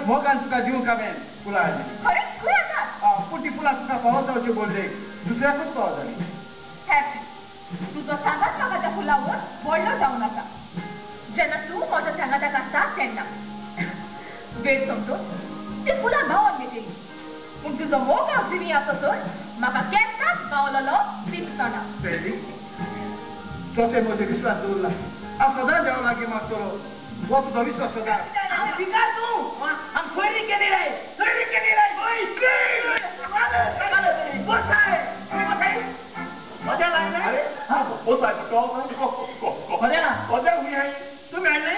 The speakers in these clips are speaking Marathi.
मोगान तुका जीव कामेन फुला अरे कुठे पुटी फुला तुका पावस जावचे बोलले दुसऱ्याकूच पाव झाली हॅपी तुझं सांगाच नका त्या फुलावर बोललो जाऊ नका जेव्हा तू माझ्या सांगाचा कास्ता त्यांना वेळ समजतो ते फुला गावात घेतली पण तुझं मोगाव जिवी असं म्हाका केन्नाच गावलेलो दिसतना तोचे मोठे विश्वास दवरला हांव सदां देवा लागीं मागतलो हो तुजो विश्वास सदां स्वीकार तू हम सोयरी केली रे तुम्ही आले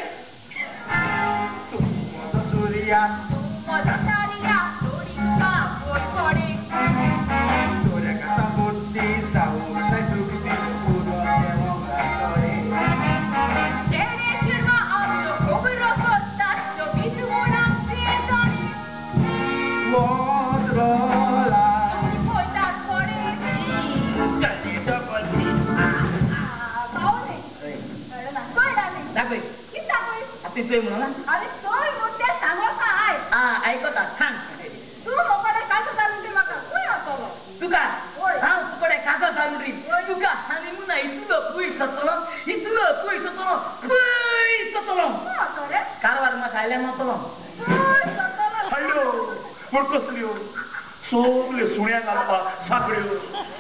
म्हणून अरे सोय मोठ्या सांगोचा आहे ऐकता सांग तू मोकडे कासो चालून दे म्हाका कोण असलो तुका हांव तुकडे कासो चालून दी तुका आनी मुना इतलो पयस सतलो कारवार म्हाका खायले नतलो हॅलो पूण कसल्यो सगल्यो सुण्या घालपाक साखळ्यो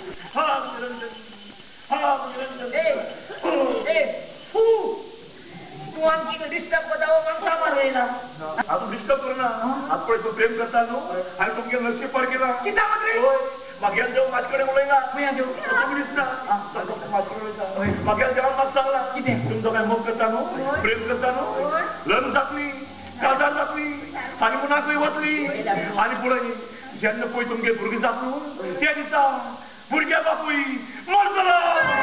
तू आमची डिस्टर्ब करता माणसा मारला हांव डिस्टर्ब करना आज पळय तूं प्रेम करता न्हू हांवें तुमगे नशीब पाड केला कित्या मात्र म्हागेल देव म्हाजे कडेन उलयना खंय देव तुमी दिसता म्हाजे कडेन उलयता म्हागेल देवान म्हाका सांगला कितें तुमचो काय मोग करता न्हू प्रेम करता न्हू लग्न जातली काजार जातली आनी मुनाकूय वतली आनी पळय जेन्ना पळय तुमगे भुरगीं जात न्हू त्या दिसा भुरग्या बापूय मरतलो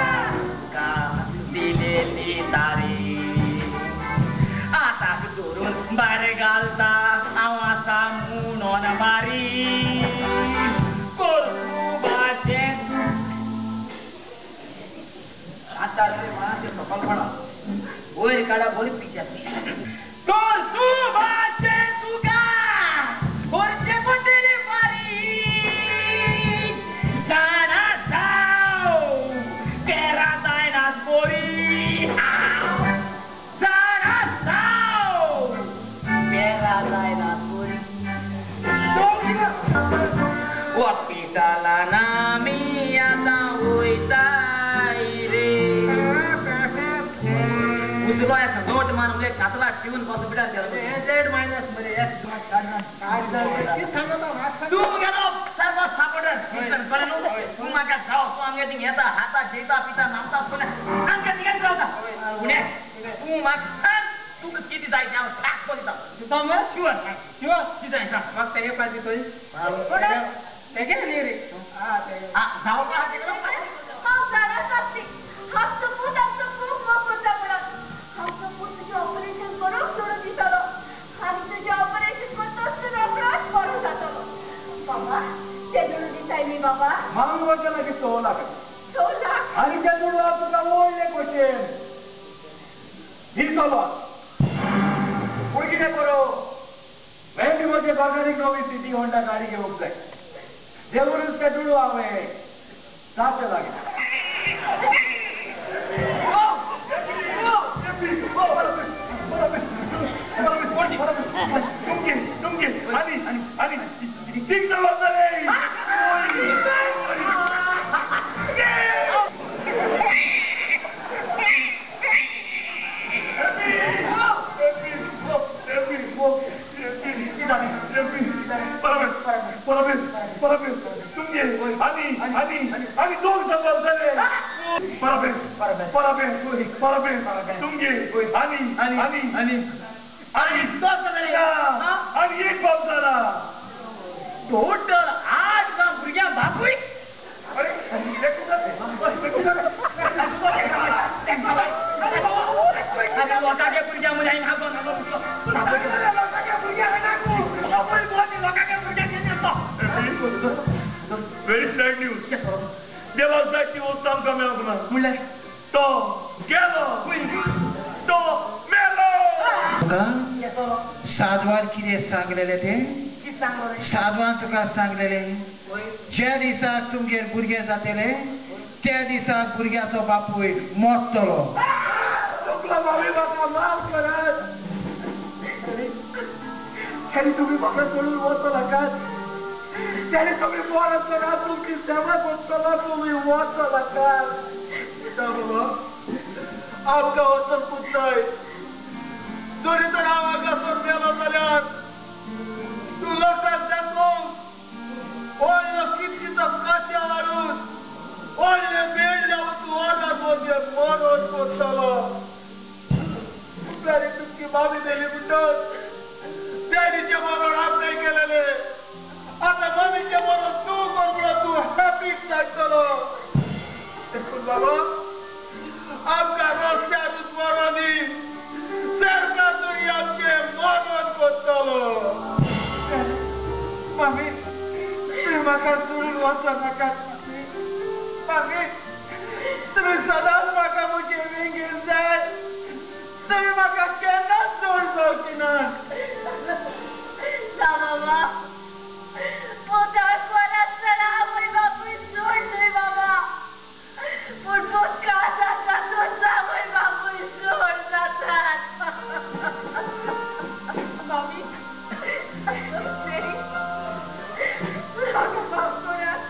दिलेली तारी आता धरून बारे घालता हांव आसा म्हणून बारी आता मानाचे सफलपणा वयर काढा बरी पिक्चर तुगा वरचे पडलेले बारी जाणा जाव तेरा जायनाच बोरी जाणा जाव तेरा जायनाच बोरी वपिताला नामी आता वयताय रे उजवा या नोट मानले कातला ठेवून पासून बिडा Z मायनस मध्ये S तू गेलो सर्व सापडन किसन करेनो तू माका जाव तू आंगे दिन येता हाता जेता पिता नामता पुणे आंगे दिन जावता पुणे तू माका तू किती जाय जाव टाक कोणता तू समज शुअर किती जाय सांग मग ते पाहिजे तोय ते के नाही रे जाव का हाते करा हाव जाणा साथी हात तो खूप मोठा पडा हाव तो तुझे ऑपरेशन करून सोडून दिसलो आणि तुझे ऑपरेशन करतोस तू रोकडाच पडून जातलो बाबा ते जोडून दिसाय मी बाबा मांग वचना की 100 लाख आणि त्या जोडवा तुका ओळले क्वेश्चन ही चलो पुढे किती करो मैं भी मुझे ऑर्गेनिक नोवी सिटी होंडा गाड़ी के ऊपर जरूर उसका जुड़ो आवे साथ लगे तुमगे आणि ठीक झालं रे आणि दोन संवाद झाले तुमगे आणि एक बाब झाला टोटल 8 भुरग्या बापूय अरे लोकांच्या भुरग्या मध्ये व्हेरी सॅड न्यूज देवासाठी उत्तम कमी होणार म्हणलं तो गेलो तो मेलो साधवान कितें सांगलेलें तें? कितें सांगलें? साधवान तुका सांगलेलें ज्या दिसाक तुमगेर भुरगें जातलें त्या दिसाक भुरग्याचो बापूय मरतलो. चुकलो मामी, म्हाका माफ करात. तरी तुम्ही म्हाका सोडून वचो नाकात. तरी तुम्ही परत करात. तुमची सेवा करतलो. तुम्ही वचो नाकात. बाबा आमकां वचून पुत्तय. जरी तर हांव हांगासर मेलो जाल्यार तूं लोकांक दाखोवन व्हडलो कितकीचो काशा हाडून व्हडले बेड लावन तूं ओर्डार मध्य मरोन करतलो. तरी तुमची मामी दिली म्हणटच डॅडीचे मरण आपणे केलेले. आता मामीचे मरण तूं कर म्हणून तूं हॅपीच सांगतलो. देखून बाबा आमकां रस्त्यारूच मरोनी सरकार तरी आमचे मरण करतलो. मामी तुम्ही म्हाका सोडून वचो नाकात. मामी तुम्ही सदांच म्हाका म्हजे वेगीन जाय. तुम्ही म्हाका केन्नाच सोड जावची ना. ना बाबा पोटार परसतना आवय बापूय सोडलय बाबा. पूण पोटकाळ जाता तोच आवय बापूय सोड जातात. मामी म्हाका माफ करात.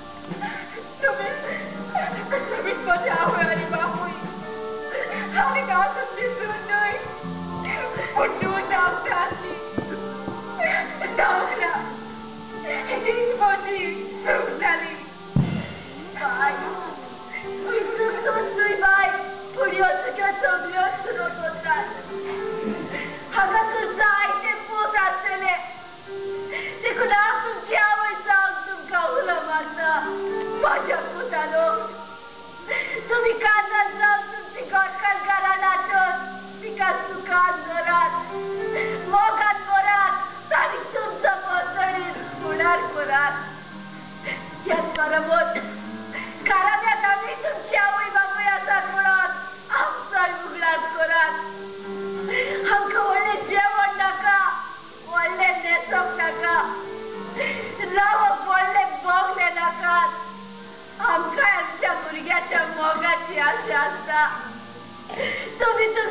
तुम्हीच म्हजे आवय आनी बापूय. आनी हांव तुमची सून न्हय. पूण तूं धांवताची धांवला हीच म्हजी सून जाली. बाय तुमचोय बाय फुड्यो तुज्यो सगळ्यो सुरो करतात. हांगासर जायते पोट आसतले. देखून हांव तुमची आवय जावन तुमकां उलो मारता. म्हाज्या पुतानो तुम्ही काजार जावन तुमची गोडकाल घरान हाडून तिका सुखान दवरात. मोगान दवरात आनी तुमचो पोसडीत फुडार करात. हेच बरोबर घरांत आमी तुमची आवय बापूय आसात म्हणून आमचोय उगडास करात. आमकां व्हडलें जेवण नाका. व्हडलें न्हेसप नाका. रावप व्हडलें बोगले नाकात. आमकां आमच्या भुरग्याच्या मोगाची आशा आसता. तुम्ही